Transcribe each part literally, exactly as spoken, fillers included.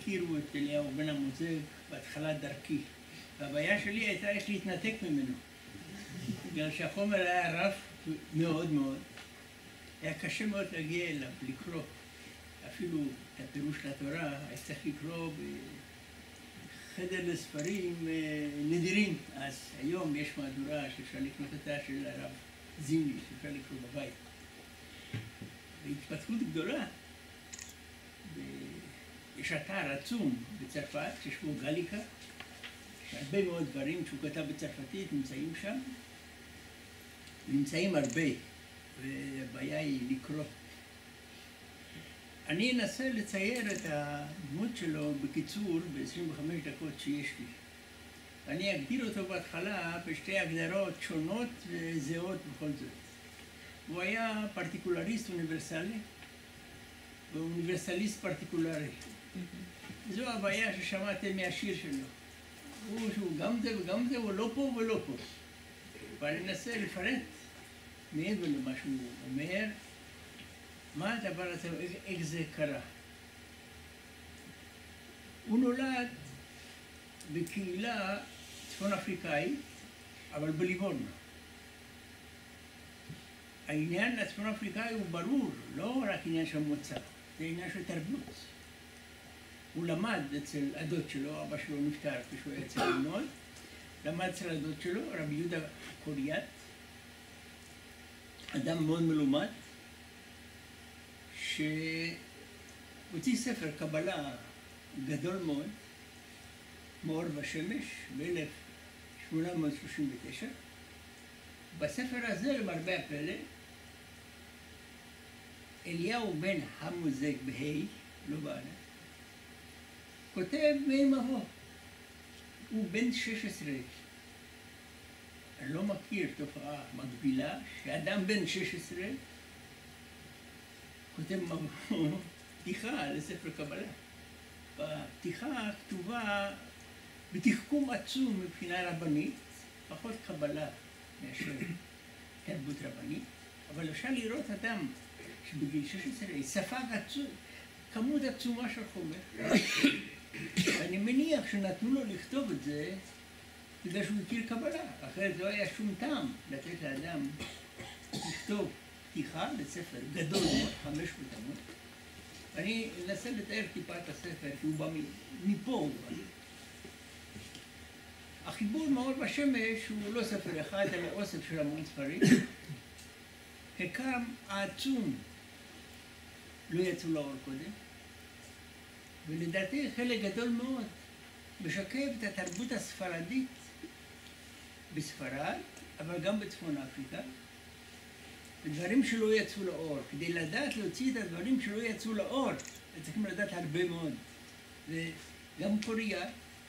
הכירו את אליהו בן אמוזג בהתחלת דרכי. והבעיה שלי הייתה איך להתנתק ממנו. בגלל שהחומר היה רף מאוד מאוד. היה קשה מאוד להגיע אליו, לקרוא. אפילו את הפירוש לתורה, היה צריך לקרוא בחדר לספרים נדירים. אז היום יש מהדורה שאפשר לקנות אותה של הרב זימני, שאפשר לקרוא בבית. והתפתחות גדולה. יש אתר עצום בצרפת, ששמו גליקה, שהרבה מאוד דברים שהוא כתב בצרפתית נמצאים שם. נמצאים הרבה, והבעיה היא לקרוא. אני אנסה לצייר את הדמות שלו בקיצור ב-עשרים וחמש דקות שיש לי. אני אגדיר אותו בהתחלה בשתי הגדרות שונות וזהות בכל זאת. הוא היה פרטיקולריסט אוניברסלי, ואוניברסליסט פרטיקולרי. זו הבעיה ששמעתם מהשיר שלו. הוא שהוא גם זה וגם זה, הוא לא פה ולא פה. ואני אנסה לפרט מעבר למה שהוא אומר, מה הדבר הזה, איך זה קרה. הוא נולד בקהילה צפון אפריקאית, אבל בליבורנו. העניין הצפון אפריקאי הוא ברור, לא רק עניין של מוצא, זה עניין של תרבות. הוא למד אצל הדוד שלו, אבא שלו נפטר כשהוא היה אצל ללמוד, למד אצל הדוד שלו, רבי יהודה קוריאט, אדם מאוד מלומד, שהוציא ספר קבלה גדול מאוד, מאור ושמש, ב-אלף שמונה מאות שלושים ותשע. בספר הזה, למרבה הפלא, אליהו בן אמוזג בה' לא באלף, כותב מאימהו. הוא בן שש עשרה. אני לא מכיר תופעה מקבילה שאדם בן שש עשרה כותב פתיחה לספר קבלה. בפתיחה כתובה בתחכום עצום מבחינה רבנית, פחות קבלה מאשר תרבות רבנית, אבל אפשר לראות אדם שבגיל שש עשרה ספג עצום, כמות עצומה של חומר. אני מניח שנתנו לו לכתוב את זה בגלל שהוא הכיר קבלה, אחרת לא היה שום טעם לתת לאדם לכתוב פתיחה לספר גדול מאוד, חמש מאות עמוד. אני אנסה לתאר טיפה את הספר, כי הוא בא מפה. הוא בא. החיבור מאור בשמש הוא לא ספר אחד, אלא אוסף של המון ספרים. הקם העצום לא יצאו לאור קודם, ולדעתי חלק גדול מאוד משקף את התרבות הספרדית בספרד, אבל גם בצפון אפריקה, ודברים שלא יצאו לאור. כדי לדעת להוציא את הדברים שלא יצאו לאור, צריכים לדעת הרבה מאוד. וגם קוריאה,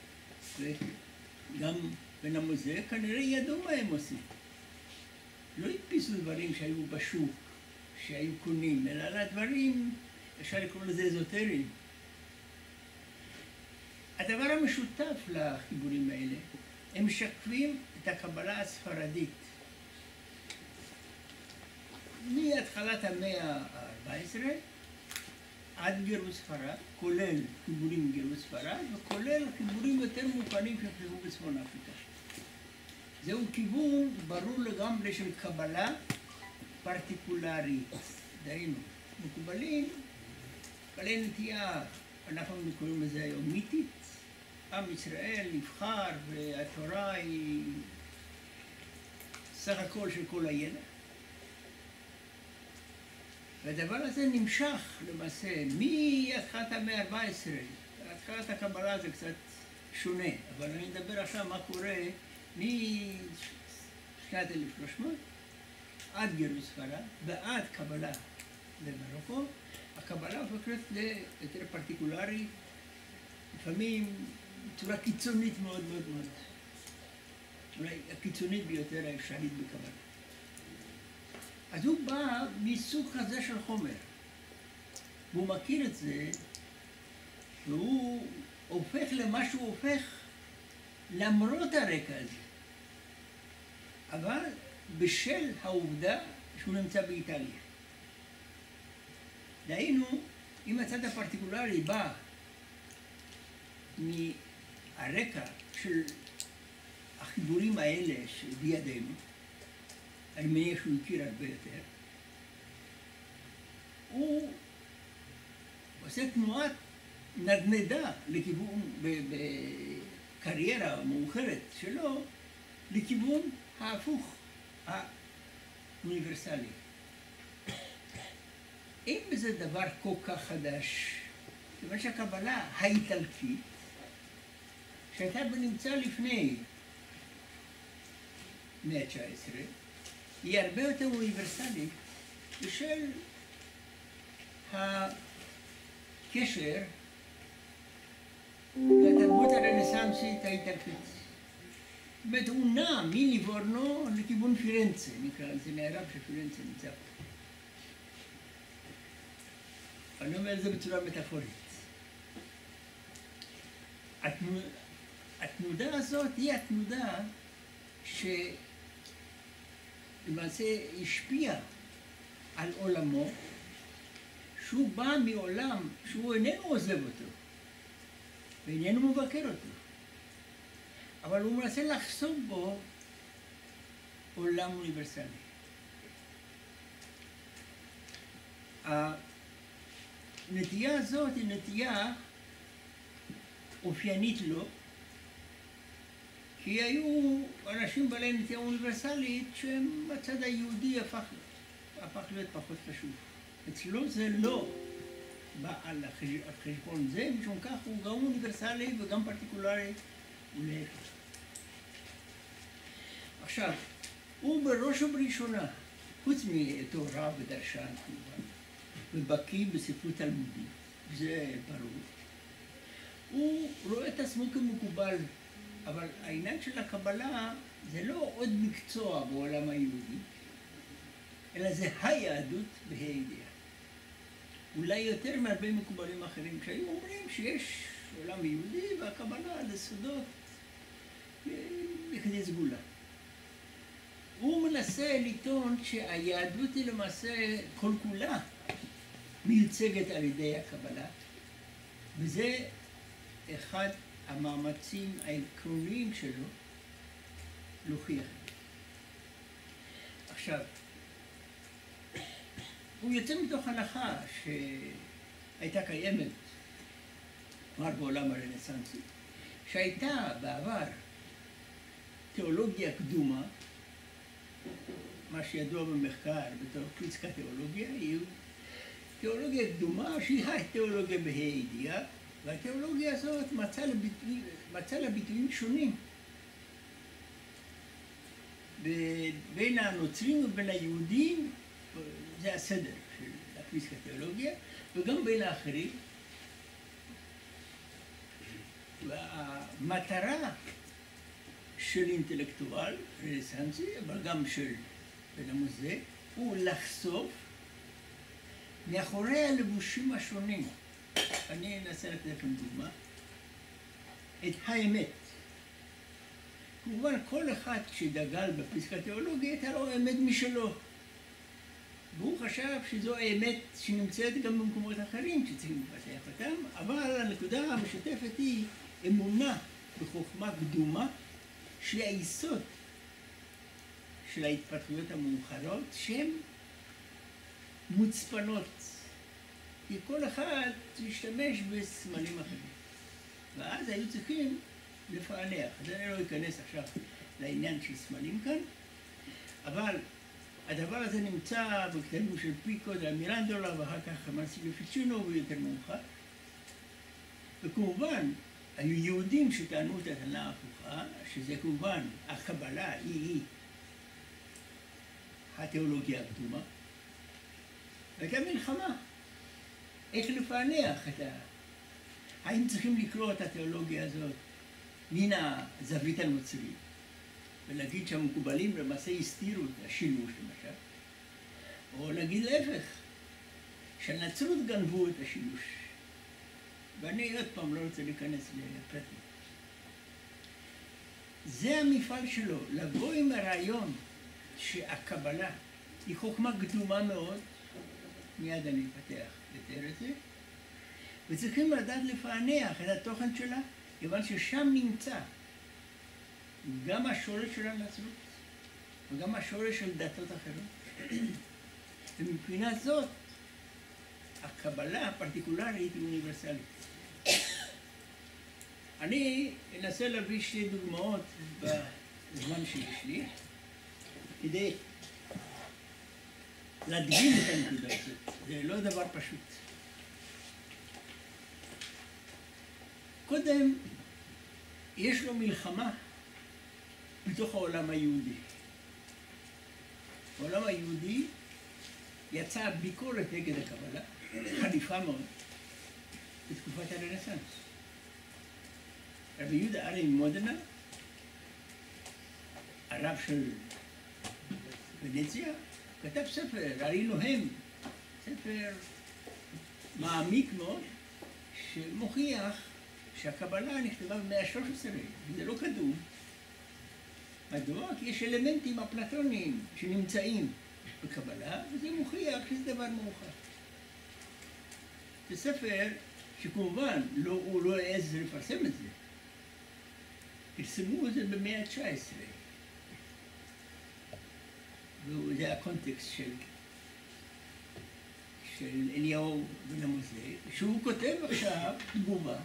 וגם בן אמוזג, כנראה ידעו מה הם עושים. לא הדפיסו דברים שהיו בשוק, שהיו קונים, אלא לדברים, אפשר לקרוא לזה אזוטריים. הדבר המשותף לחיבורים האלה, הם משקפים את הקבלה הספרדית. מהתחלת המאה ה-ארבע עשרה עד גירוש ספרד, כולל חיבורים מגירוש ספרד, וכולל חיבורים יותר מוכנים שנכתבו בצפון אפריקה. זהו כיוון ברור לגמרי של קבלה פרטיקולרית. דהיינו, מקובלים, בעלי נטייה, אנחנו קוראים לזה היום מיתית, עם ישראל נבחר והתורה היא סך הכל של כל הידע. והדבר הזה נמשך למעשה מהתחלת המאה ה-ארבע עשרה. התחלת הקבלה זה קצת שונה, אבל אני מדבר עכשיו מה קורה משנת אלף ושלוש מאות עד גירוש ספרד ועד קבלה למרוקו. הקבלה הופכת ליותר פרטיקולרית, לפעמים בצורה קיצונית מאוד מאוד מאוד. אולי הקיצונית ביותר האפשרית בקבלה. אז הוא בא מסוג כזה של חומר, והוא מכיר את זה, והוא הופך למה שהוא הופך למרות הרקע הזה. אבל בשל העובדה שהוא נמצא באיטליה. דהיינו, אם הצד הפרטיקולרי בא מהרקע של החיבורים האלה שבידינו, אני מניח שהוא הכיר הרבה יותר, הוא עושה תנועת נדנדה לכיוון, בקריירה מאוחרת שלו, לכיוון ההפוך, האוניברסלי. אין בזה דבר כל כך חדש, כיוון שהקבלה האיטלקית, שהייתה בנמצא לפני מאה ה-תשע עשרה, היא הרבה יותר אוניברסלית בשל הקשר לתרבות הרנסנסית האיטלקית. זאת אומרת, הוא נע מליבורנו לכיוון פירנצה, נקרא לזה, מערב שפירנצה נמצא פה. אני אומר את זה בצורה מטאפורית. התנודה הזאת היא התנודה שלמעשה השפיעה על עולמו, שהוא בא מעולם שהוא איננו עוזב אותו, ואיננו מבקר אותו, אבל הוא מנסה לחשוף בו עולם אוניברסלי. הנטייה הזאת היא נטייה אופיינית לו, כי היו אנשים בעלי נטייה אוניברסלית שהם בצד היהודי הפך, הפך להיות פחות חשוב. אצלו זה לא בא על החשבון זה, משום כך הוא גם אוניברסלי וגם פרטיקולרי ולהפך. עכשיו, הוא בראש ובראשונה, חוץ מהיותו רב ודרשן כמובן, ובקיא בספרות תלמודית, זה ברור, הוא רואה את עצמו כמקובל, אבל העניין של הקבלה זה לא עוד מקצוע בעולם היהודי, אלא זה היהדות בה"א הידיעה. אולי יותר מהרבה מקובלים אחרים שהיו אומרים שיש עולם יהודי והקבלה זה סודות לכדי סגולה. הוא מנסה לטעון שהיהדות היא למעשה כל כולה מיוצגת על ידי הקבלה, וזה אחד המאמצים העקרוניים שלו להוכיח. עכשיו, הוא יוצא מתוך הנחה שהייתה קיימת כבר בעולם הרנסנסי, שהייתה בעבר תיאולוגיה קדומה, מה שידוע במחקר בתור פריצקה תיאולוגיה, היא תיאולוגיה קדומה שהיא התיאולוגיה בה"א הידיעה, והתיאולוגיה הזאת מצאה לביטוי, מצא לה ביטויים שונים בין הנוצרים ובין היהודים, זה הסדר של הפריצקה תיאולוגיה, וגם בין האחרים. והמטרה של אינטלקטואל רנסנסי, אבל גם של בן עמוס זה, הוא לחשוף מאחורי הלבושים השונים, אני אנסה לתת לכם דוגמה, את האמת. כמובן, כל אחד שדגל בפריצקה תיאולוגית הייתה לו אמת משלו. והוא חשב שזו האמת שנמצאת גם במקומות אחרים שצריכים לפתח אותם, אבל הנקודה המשותפת היא אמונה בחוכמה קדומה, שהיא היסוד של ההתפתחויות המאוחרות, שהן מוצפנות, כי כל אחד משתמש בסמלים אחרים. ואז היו צריכים לפענח. אז אני לא אכנס עכשיו לעניין של סמלים כאן, אבל הדבר הזה נמצא בכתבים של פיקו דה מירנדולה, ואחר כך מרסילio פיצ'ונו ויותר מאוחר. וכמובן, היו יהודים שטענו את הטענה ההפוכה, שזה כמובן, הקבלה היא התיאולוגיה הקדומה. והייתה מלחמה. איך לפענח את ה... האם צריכים לקרוא את התיאולוגיה הזאת מן הזווית הנוצרית, ולהגיד שהמקובלים למעשה הסתירו את השילוש למשל, או להגיד להפך, שהנצרות גנבו את השילוש. ואני עוד פעם לא רוצה להיכנס לפרטים. זה המפעל שלו, לבוא עם הרעיון שהקבלה היא חוכמה קדומה מאוד, מיד אני אפתח לתאר את זה, וצריכים לדעת לפענח את התוכן שלה כיוון ששם נמצא גם השורש של הנצרות וגם השורש של דתות אחרות. ומבחינה זאת, הקבלה הפרטיקולרית היא אוניברסלית. אני אנסה להביא שתי דוגמאות בזמן שיש לי, כדי להדגים את הנקודה הזאת. זה לא דבר פשוט. קודם, יש לו מלחמה בתוך העולם היהודי. העולם היהודי יצא ביקורת נגד הקבלה, חריפה מאוד, בתקופת הרנסנס. רבי יהודה אריה ממודנה, הרב של ונציה, כתב ספר, ארי נוהם, ספר מעמיק מאוד, שמוכיח שהקבלה נכתבה במאה ה-שלוש עשרה, וזה לא כתוב. מדוע? כי יש אלמנטים אפלטוניים שנמצאים בקבלה, וזה מוכיח שזה דבר מאוחר. זה ספר שכמובן לא, הוא לא העז לפרסם את זה. פרסמו את זה במאה ה-תשע עשרה. וזה הקונטקסט של, של אליהו בן עמוזי, שהוא כותב עכשיו תגובה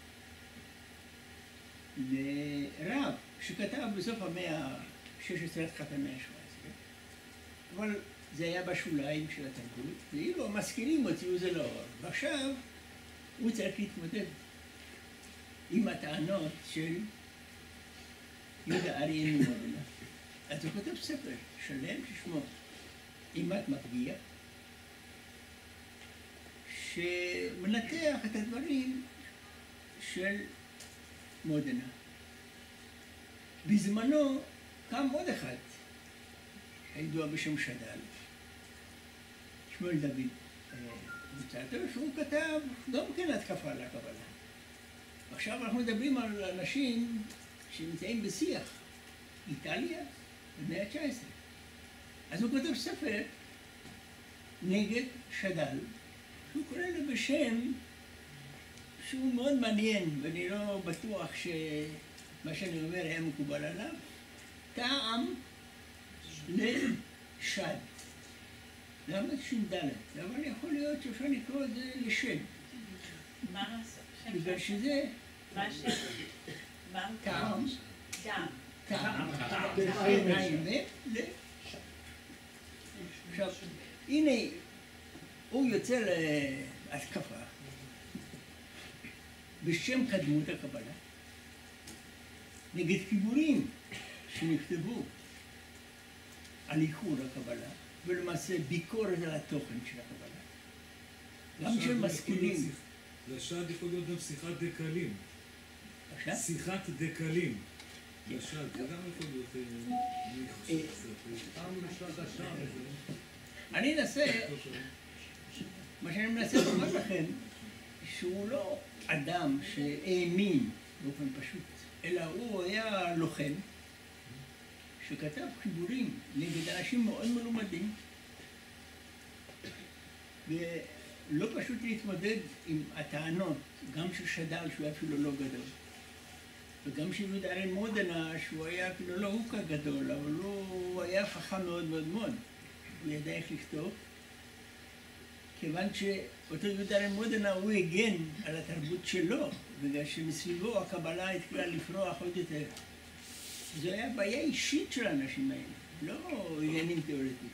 לרב שכתב בסוף המאה ה-שש עשרה התחלת המאה ה-שבע עשרה, אבל זה היה בשוליים של התרבות, ואילו המשכילים הוציאו זה לאור, ועכשיו הוא צריך להתמודד עם הטענות של יהודה אריה ממודנה. אז הוא כותב ספר שלם ששמו אימת מפגיע, שמנתח את הדברים של מודנה. בזמנו קם עוד אחד, הידוע בשם שד"ל, שמואל דוד בוצעתו, שהוא כתב גם כן התקפה על הקבלה. עכשיו אנחנו מדברים על אנשים שנמצאים בשיח, איטליה, במאה ה-תשע עשרה. אז הוא כותב ספר נגד שד"ל, שהוא קורא לו בשם שהוא מאוד מעניין, ואני לא בטוח שמה שאני אומר היה מקובל עליו, טעם לשד. למה ש"ד? אבל יכול להיות שאפשר לקרוא את זה לשד. מה השם? בגלל שזה מה השם? טעם. דם. טעם. עכשיו, הנה, הוא יוצא להתקפה בשם קדמות הקבלה, נגד חיבורים שנכתבו על איחור הקבלה, ולמעשה ביקורת על התוכן של הקבלה. גם של משכילים. לשד יכול להיות גם שיחת דקלים. עכשיו? שיחת דקלים. לשד, זה גם יכול להיות... אני חושב קצת. אני אנסה, מה שאני מנסה לומר לכם, שהוא לא אדם שהאמין באופן פשוט, אלא הוא היה לוחם שכתב חיבורים נגד אנשים מאוד מלומדים, ולא פשוט להתמודד עם הטענות, גם של שד"ל שהוא אפילו לא גדול, וגם של יהודה אריה ממודנה שהוא היה אפילו לא הוקה גדול, אבל הוא היה חכם מאוד מאוד מאוד, הוא ידע איך לכתוב, כיוון שאותו יהודה אריה ממודנה הוא הגן על התרבות שלו, בגלל שמסביבו הקבלה התחילה לפרוח עוד יותר. זו הייתה בעיה אישית של האנשים האלה, לא עניינים תיאורטיים.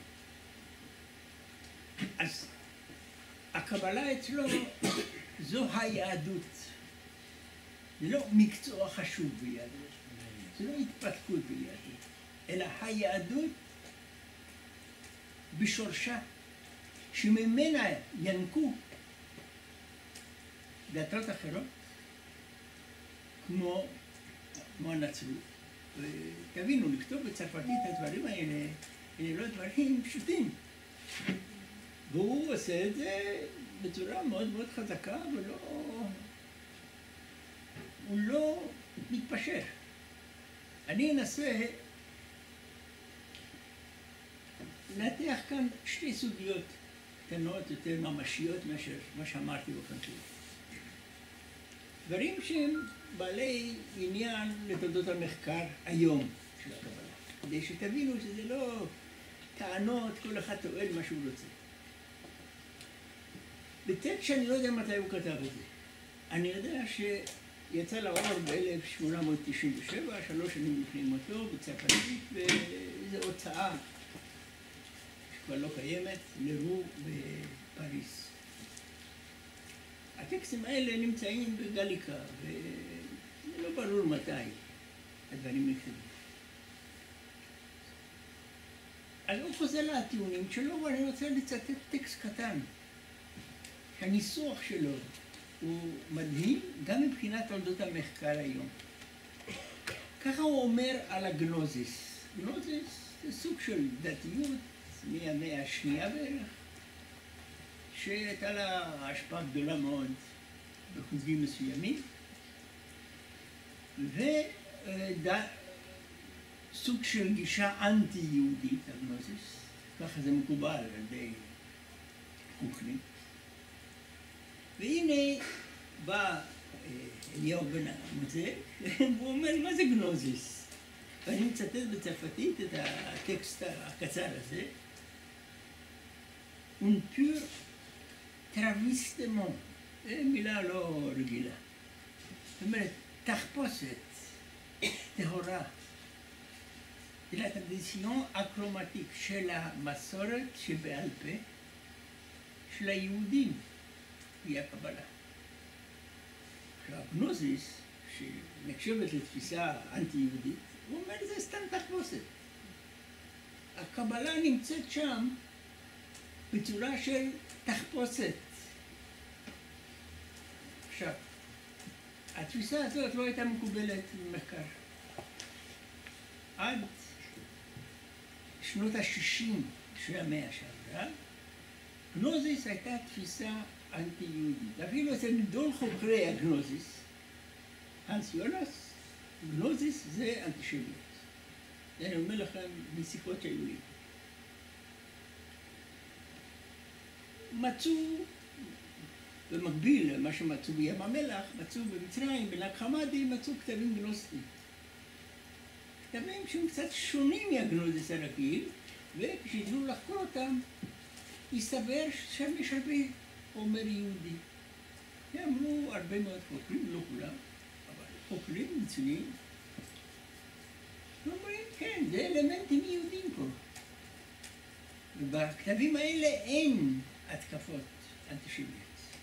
אז הקבלה אצלו זו היהדות. זה לא מקצוע חשוב ביהדות, זה לא התפתחות ביהדות, אלא היהדות בשורשה, שממנה ינקו דתות אחרות, כמו, כמו הנצרות. ותבינו, לכתוב בצרפתית את הדברים האלה, אלה לא דברים פשוטים. והוא עושה את זה בצורה מאוד מאוד חזקה, ולא... הוא לא מתפשר. אני אנסה לנתח כאן שתי סוגיות קטנות יותר ממשיות מאשר מה שאמרתי באופן כללי. דברים שהם בעלי עניין לתולדות המחקר היום של הקבלה. כדי שתבינו שזה לא טענות, כל אחד טוען מה שהוא רוצה. בטקסט שאני לא יודע מתי הוא כתב את זה. אני יודע שיצא לאור ב-אלף שמונה מאות תשעים ושבע, שלוש שנים לפני מותו, בצרפתית, וזו הוצאה שכבר לא קיימת, לרו בפריס. הטקסטים האלה נמצאים בגליקה, ולא ברור מתי הדברים נכתבו. אז הוא חוזר לטיעונים שלו, ואני רוצה לצטט טקסט קטן. הניסוח שלו הוא מדהים, גם מבחינת תולדות המחקר היום. ככה הוא אומר על הגנוזיס. גנוזיס זה סוג של דתיות מהמאה השנייה בערך, שהייתה לה השפעה גדולה מאוד בחוגים מסוימים, וסוג של גישה אנטי-יהודית, הגנוזיס, ככה זה מקובל על ידי חוקרים. והנה בא אליהו בן המוצא, והוא אומר, מה זה גנוזיס? ואני מצטט בצרפתית את הטקסט הקצר הזה. Un pur travestement, זו מילה לא רגילה. זאת אומרת, תחפושת, טהורה, de la tradition acromatique של המסורת שבעל פה, של היהודים, היא הקבלה. הגנוזיס, שנחשבת לתפיסה אנטי-יהודית, הוא אומר, זה סתם תחפושת. הקבלה נמצאת שם בצורה של תחפושת. עכשיו, התפיסה הזאת לא הייתה מקובלת במחקר. עד שנות ה-שישים של המאה שעברה, גנוזיס הייתה תפיסה אנטי-יהודית. אפילו אצל גדול חוקרי הגנוזיס, הנס יונס, גנוזיס זה אנטישמיות. זה אני אומר לכם משיחות שהיו לי. מצאו, במקביל למה שמצאו בים המלח, מצאו במצרים, בנג חמאדי, מצאו כתבים גנוסטיים. כתבים שהם קצת שונים מהגנוזיס הרגיל, וכשהתחילו לחקור אותם, הסתבר ששם יש הרבה חומר יהודי. אמרו הרבה מאוד חוקרים, לא כולם, אבל חוקרים מצויים. אומרים, כן, זה אלמנטים יהודים פה. ובכתבים האלה אין התקפות אנטישמיות.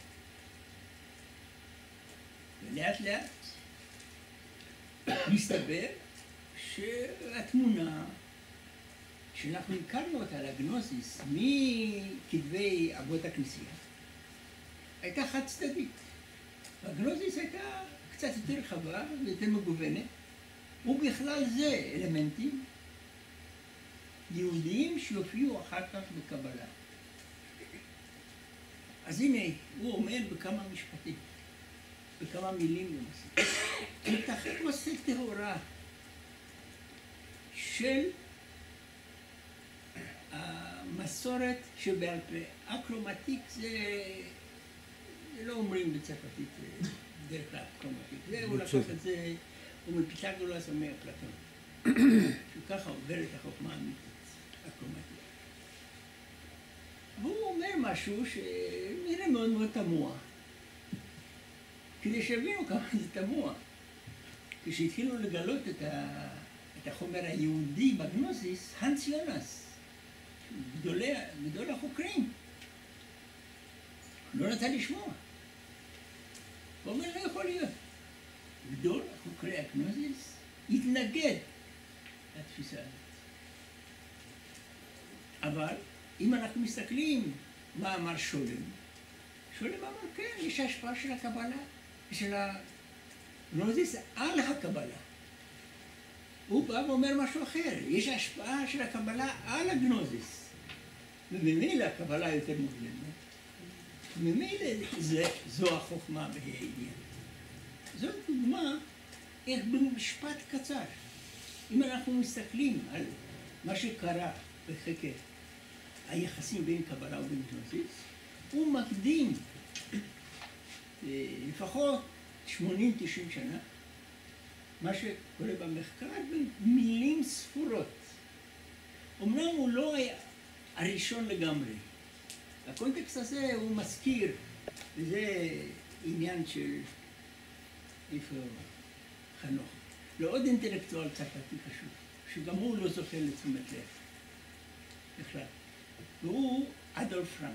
ולאט לאט מסתבר שהתמונה שאנחנו הכרנו אותה על הגנוזיס מכתבי אבות הכנסייה הייתה חד צדדית. הגנוזיס הייתה קצת יותר רחבה ויותר מגוונת, ובכלל זה אלמנטים יהודיים שיופיעו אחר כך בקבלה. אז הנה, הוא אומר בכמה משפטים, בכמה מילים למעשה. תחפושת טהורה של המסורת שבעל פה. אקרומטיק זה, זה לא אומרים בצרפתית דרך האקרומטיק. זה הוא לקח את זה, הוא מפיתגורס או מאפלטון. שככה עובר את החוכמה האמיתית, אקרומטיק. והוא אומר משהו שנראה מאוד מאוד תמוה. כדי שיבינו כמה זה תמוה. כשהתחילו לגלות את, ה... את החומר היהודי בגנוזיס, הנס יונס, גדולי, גדול החוקרים, לא נתן לשמוע. הוא אומר, לא יכול להיות. גדול חוקרי הגנוזיס התנגד לתפיסה הזאת. אבל אם אנחנו מסתכלים מה אמר שולם, שולם אמר, כן, יש השפעה של הקבלה, של הגנוזיס על הקבלה. הוא בא ואומר משהו אחר, יש השפעה של הקבלה על הגנוזיס. וממילא הקבלה יותר מוגלמת. ממילא זו החוכמה בהעניין. זאת דוגמה איך במשפט קצר, אם אנחנו מסתכלים על מה שקרה בחקר היחסים בין קבלה ובין גנוזיס, הוא מקדים לפחות שמונים תשעים שנה, מה שקורה במחקר במילים ספורות. אמנם הוא לא היה הראשון לגמרי. הקונטקסט הזה הוא מזכיר, וזה עניין של איפה חנוך. לעוד אינטלקטואל צרפתי חשוב, שגם הוא לא זוכה לתשומת לב. בכלל. והוא אדולף פרנק.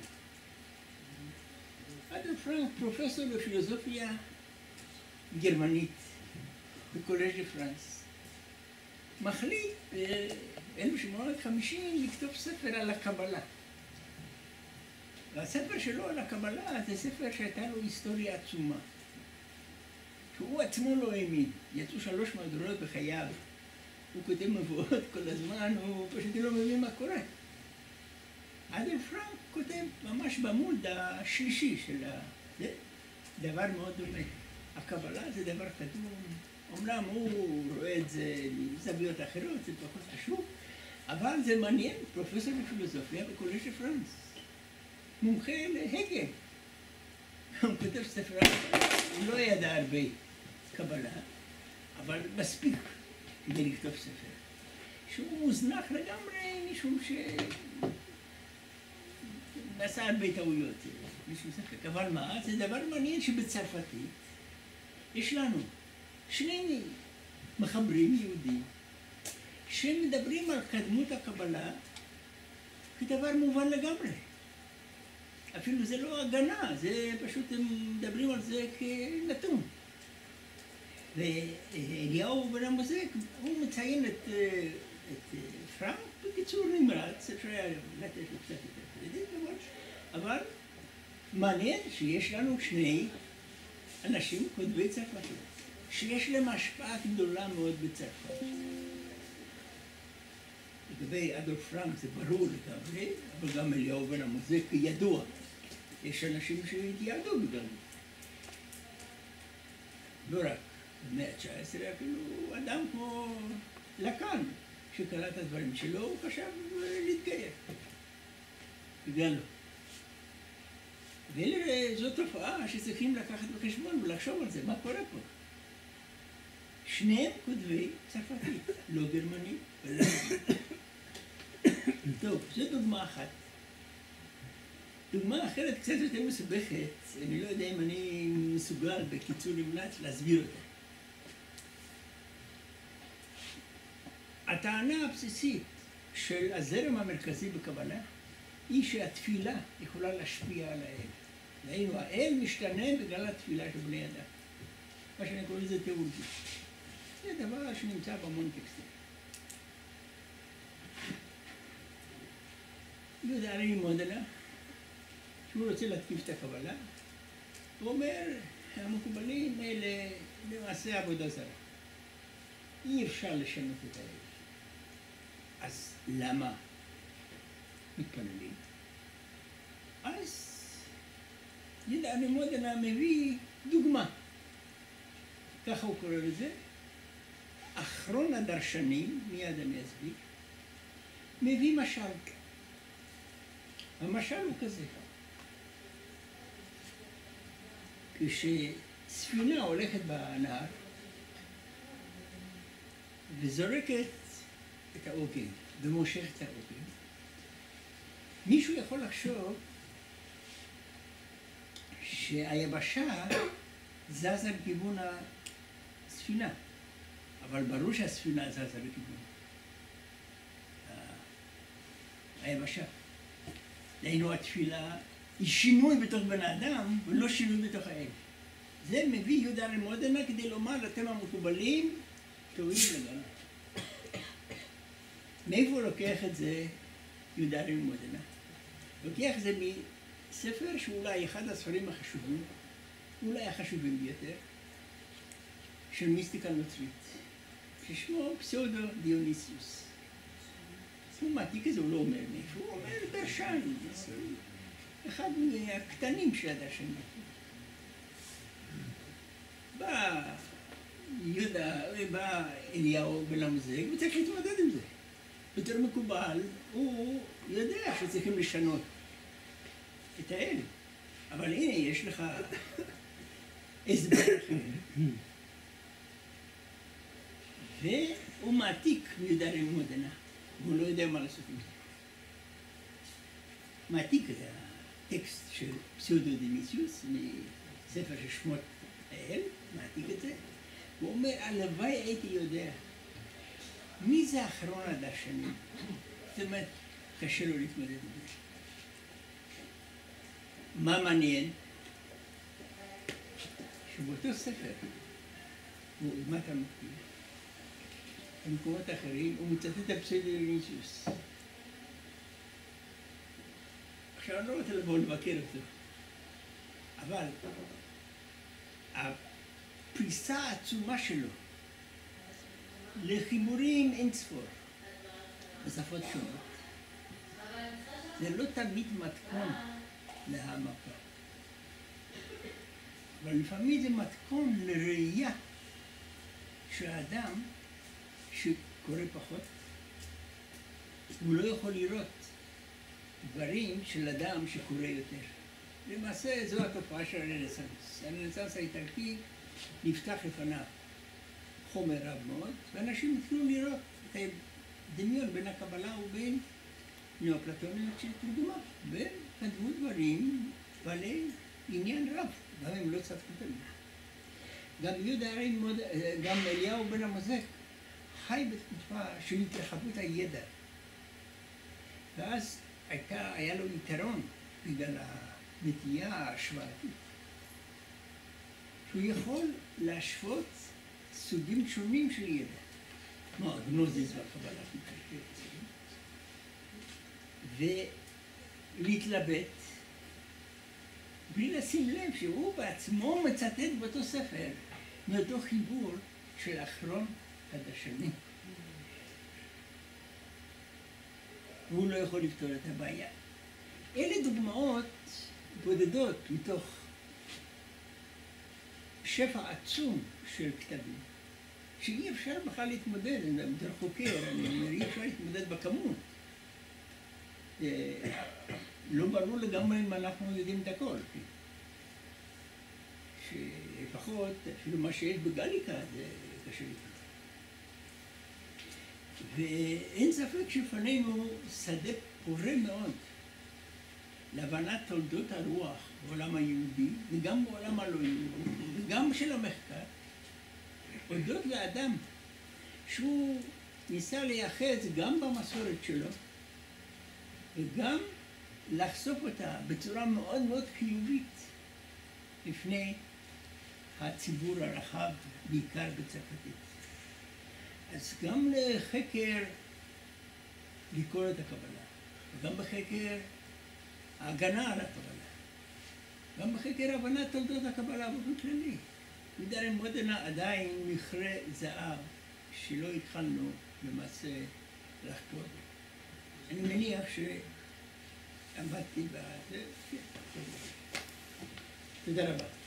אדולף פרנק פרופסור לפילוסופיה גרמנית בקולז' דה פרנס. מחליט ב-אלף שמונה מאות וחמישים לכתוב ספר על הקבלה. והספר שלו על הקבלה זה ספר שהייתה לו היסטוריה עצומה. שהוא עצמו לא האמין. יצאו שלוש מהדורות בחייו. הוא כותב מבואות כל הזמן, הוא פשוט לא מבין מה קורה. אדולף פרנק כותב ממש בעמוד השלישי של ה... זה דבר מאוד דומה. הקבלה זה דבר קדום. אומנם הוא רואה את זה מזוויות אחרות, זה פחות חשוב, אבל זה מעניין, פרופסור בפילוסופיה בקולז' דה פרנס. מומחה להגל. הוא כותב ספר, הוא לא ידע הרבה קבלה, אבל מספיק כדי לכתוב ספר. שהוא מוזנח לגמרי משום ש... נעשה הרבה טעויות, משום ספק. אבל מה? זה דבר מעניין שבצרפתית יש לנו שני מחברים יהודים שמדברים על קדמות הקבלה כדבר מובן לגמרי. אפילו זה לא הגנה, זה פשוט הם מדברים על זה כנתון. ואליהו בן אמוזג, הוא מציין את, את פרנק בקיצור נמרץ, אפשר היה לתת לו קצת יותר קרדיט, אבל מעניין שיש לנו שני אנשים כותבי צרפתית, שיש להם השפעה גדולה מאוד בצרפת. לגבי אדולף פרנק זה ברור לגמרי, אבל גם אליהו בן אמוזג כידוע. יש אנשים שהתייעדו בגלל זה. לא רק במאה ה-תשע עשרה, אפילו אדם כמו לקאן, שקרא את הדברים שלו, הוא חשב להתגייר. בגללו. וזאת תופעה שצריכים לקחת בחשבון ולחשוב על זה, מה קורה פה. שניהם כותבי צרפתית, לא גרמנית. טוב, זו דוגמה אחת. דוגמה אחרת קצת יותר מסובכת, אני לא יודע אם אני מסוגל בקיצור נמלץ להסביר אותה. הטענה הבסיסית של הזרם המרכזי בקבלה היא שהתפילה יכולה להשפיע על האל. דהיינו, האל משתנה בגלל התפילה של בני אדם. מה שאני קורא לזה תיאולוגיה. זה דבר שנמצא בהמון טקסטים. יהודה הרי מודנה, שהוא רוצה להתקיף את הקבלה, הוא אומר, המקובלים אלה למעשה עבודה זרה. אי אפשר לשנות את האל. אז למה מתפללים? אז יהודה הרי מודנה מביא דוגמה. ככה הוא קורא לזה. אחרון הדרשנים, מיד אני אסביר, מביא משל. המשל הוא כזה. כשספינה הולכת בנהר וזורקת את העוגן ומושכת את העוגן, מישהו יכול לחשוב שהיבשה זזה לכיוון הספינה, אבל ברור שהספינה זזה לכיוון היבשה. דהיינו התפילה היא שינוי בתוך בן האדם ולא שינוי בתוך האל. זה מביא יהודה הרי מודנה כדי לומר, אתם המקובלים, טועים לגמרי. מאיפה הוא לוקח את זה יהודה הרי מודנה? לוקח את זה מספר שאולי אחד הספרים החשובים, אולי החשובים ביותר, של מיסטיקה נוצרית, ששמו פסאודו דיוניסיוס. הוא מעתיק את זה, הוא לא אומר מאיפה, הוא אומר דרשן, אחד מהקטנים של הדרשנים. בא יהודה, בא אליהו בן אמוזג, וצריך להתמודד עם זה. יותר מקובל, הוא יודע שצריכים לשנות את האל. אבל הנה, יש לך הסבר אחר. והוא מעתיק מיהודה רבי מודנה, והוא לא יודע מה לעשות עם זה. מעתיק את הטקסט של פסאודו דימיתריוס מספר של שמות האל, מעתיק את זה, הוא אומר, הלוואי הייתי יודע מי זה אחרון הדרשנים. זאת אומרת, קשה לו להתמודד עם זה. מה מעניין? שבאותו ספר, הוא מה אתה מכיר? במקומות אחרים, הוא מצטט את הפסאודו דימיתריוס. עכשיו אני לא רוצה לבוא לבקר אותו, אבל הפריסה העצומה שלו לחיבורים אין ספור בשפות שונות, זה לא תמיד מתכון להעמקה, אבל לפעמים זה מתכון לראייה שהאדם שקורא פחות, הוא לא יכול לראות דברים של אדם שקורא יותר. למעשה זו התופעה של הרנסנס. הרנסנס האיטלקי נפתח לפניו חומר רב מאוד, ואנשים התחילו לראות את הדמיון בין הקבלה ובין נאופלטוניות של תרגומה, וכתבו דברים בעלי עניין רב, גם הם לא צדקו תמיד. גם יהודה הרי מאוד, גם אליהו בן המוזק חי בתקופה של התרחבות הידע, ואז הייתה, היה לו יתרון בגלל הנטייה ההשוואתית, שהוא יכול להשוות סוגים שונים של ידע, כמו הגנוזיס והקבלה, ולהתלבט בלי לשים לב שהוא בעצמו מצטט באותו ספר מאותו חיבור של אחרון הדרשנים. והוא לא יכול לפתור את הבעיה. אלה דוגמאות בודדות מתוך שפע עצום של כתבים, שאי אפשר בכלל להתמודד, בתור חוקר, אני אומר, אי אפשר להתמודד בכמות. לא ברור לגמרי אם אנחנו יודעים את הכל. שלפחות, אפילו מה שיש בגליקה, זה קשה להתמודד. ואין ספק שלפנינו שדה פורה מאוד להבנת תולדות הרוח בעולם היהודי, וגם בעולם הלא יהודי, וגם של המחקר, הודות לאדם שהוא ניסה לייחד גם במסורת שלו, וגם לחשוף אותה בצורה מאוד מאוד חיובית לפני הציבור הרחב, בעיקר בצרפתית. אז גם לחקר ביקורת הקבלה, וגם בחקר ההגנה על הקבלה, גם בחקר הבנת תולדות הקבלה באופן כללי. יהודה רבי מודנה עדיין מכרה זהב שלא התחלנו למעשה לחקור. אני מניח שעמדתי בזה. תודה רבה.